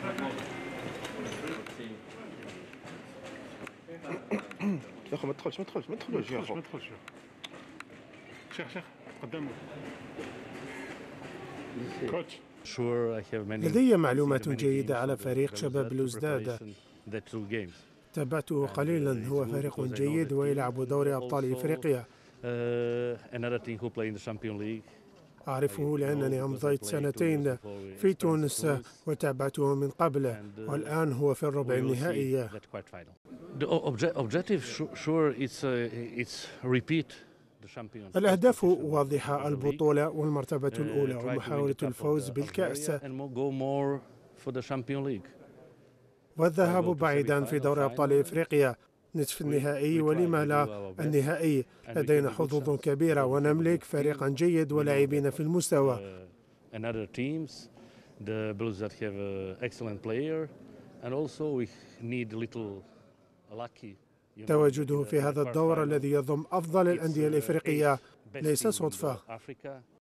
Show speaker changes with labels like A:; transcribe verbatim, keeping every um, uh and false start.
A: يا اخو ما تدخلش ما تدخلش ما تدخلوش يا اخو.
B: ما تدخلش شيخ شيخ قدامه. كوتش.
C: لدي معلومات جيدة على فريق شباب بلوزداد. تابعته قليلا. هو فريق جيد ويلعب دوري أبطال إفريقيا. أعرفه لأنني أمضيت سنتين في تونس وتابعته من قبل، والآن هو في الربع النهائي. الأهداف واضحة: البطولة والمرتبة الأولى ومحاولة الفوز بالكأس والذهاب بعيدا في دوري أبطال إفريقيا، نصف النهائي ولما لا النهائي. لدينا حظوظ كبيرة ونملك فريقا جيد ولاعبين في المستوى. تواجده في هذا الدور الذي يضم أفضل الأندية الإفريقية ليس صدفة.